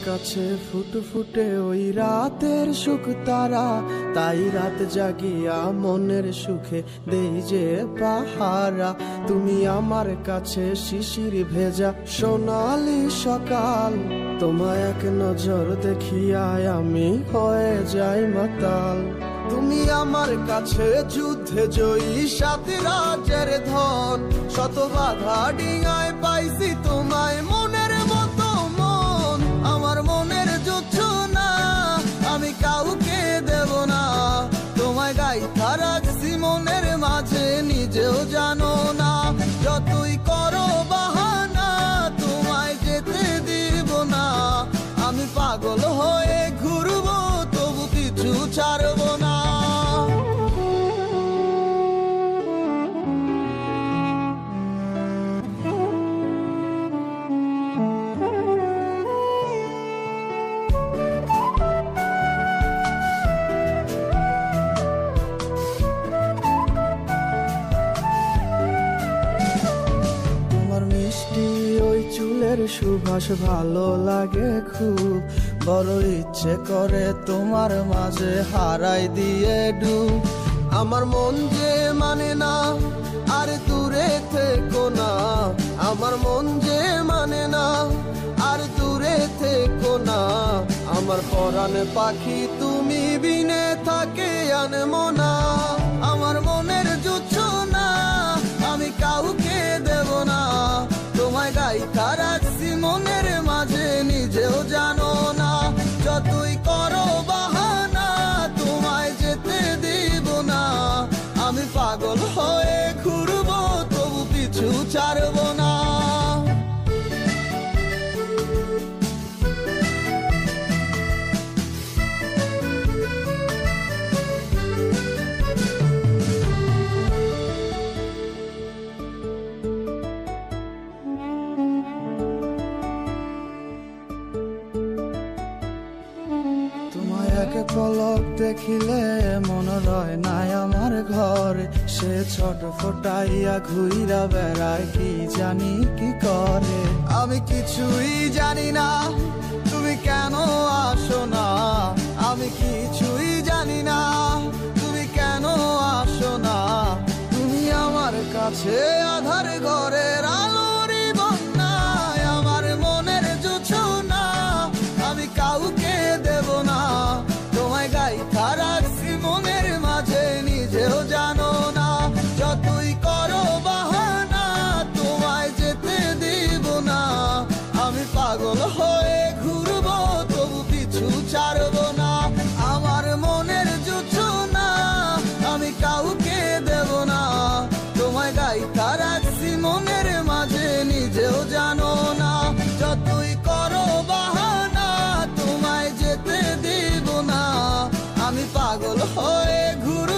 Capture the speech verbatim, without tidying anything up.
কাছে ফুটফুটে ওই রাতের সুখ তারা, তাই রাত জাগিয়া মনের সুখে দেই যে পাহারা। তুমি আমার কাছে শিশির ভেজা সোনালি সকাল, তোমায় এক নজর দেখিয়ায় আমি হয়ে যাই মাতাল। তুমি আমার কাছে যুদ্ধে জয়ী সাত রাজের ধন, শত বাধা ডিঙায় পাইছি তোমায় মনের মতো মন। আমার মনের জোছনা আমি কাউকে দেব না, তোমায় গাইথা রাখছি মনের মাঝে নিজেও জানো না। যতই করো বাহানা তোমায় যেতে দিব না, আমি পাগল হয়ে ঘুরবো তবু কিছু ছাড়বো না। চুলের সুবাস ভালো লাগে খুব, বড় ইচ্ছে করে তোমার মাঝে হারাই দিয়ে ডুব। আমার মন যে মানে না আর দূরে থেকো না, আমার মন যে মানে না আর দূরে থেকো না। আমার পরাণ পাখি তুমি বিনে থাকে আনমো না, আমার মনের জোছনা আমি কাউকে দেব না। তোমায় গাইথা রাখছি মনের মাঝে নিজেও জানো না, যতই করো বাহানা তোমায় যেতে দিব না। আমি পাগল হয়ে ঘুরবো তবু পিছু ছাড়বো না। এক পলক দেখিলে মন রয় নাই আমার ঘরে, সে ছোট ফোটাইয়া ঘুইরা বেড়ায় কি জানি কি করে। আমি কিছুই জানি না তুমি কেন আসো না, আমি কিছুই জানি না তুমি কেন আসো না। তুমি আমার কাছে আধার ঘরের আলোরই বন্যায়, আমার মনের জোছনা আমি কাউকে দেব না। তোমায় গাইথা রাখছি মনের মাঝে নিজেও জানো না, যতই করো বাহানা তোমায় যেতে দিব না। আমি পাগল হয়ে ঘুরবো তবু পিছু ছাড়বো না। আমার মনের জোছনা আমি কাউকে দেব না, তোমায় গাইথা রাখছি মনের মাঝে নিজেও জানো না। যতই করো বাহানা তোমায় যেতে দিব না, আমি পাগল হয়ে ঘুর